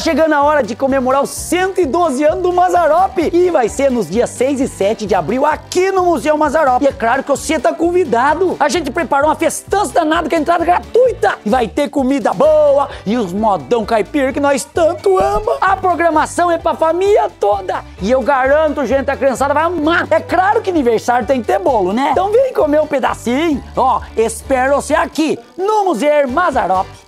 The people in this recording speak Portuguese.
Chegando a hora de comemorar os 112 anos do Mazzaropi e vai ser nos dias 6 e 7 de abril aqui no Museu Mazzaropi. E é claro que você tá convidado. A gente preparou uma festança danada com a entrada gratuita e vai ter comida boa e os modão caipira que nós tanto ama. A programação é pra família toda e eu garanto, gente, a criançada vai amar. É claro que aniversário tem que ter bolo, né? Então vem comer um pedacinho. Ó, espero você aqui no Museu Mazzaropi.